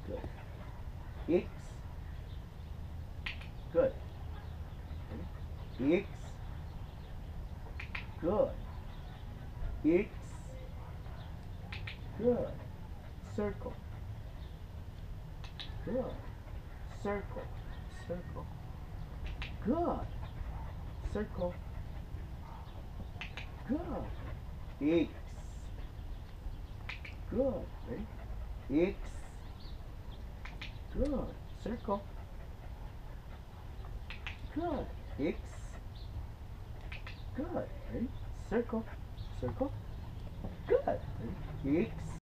Good. X. Good. X. Good. X. Good. Circle. Good. Circle. Circle. Good. Circle. Good. X. Good. Ready? X. Good. Circle. Good. X. Good. Ready? Circle. Circle. Good. Ready? X.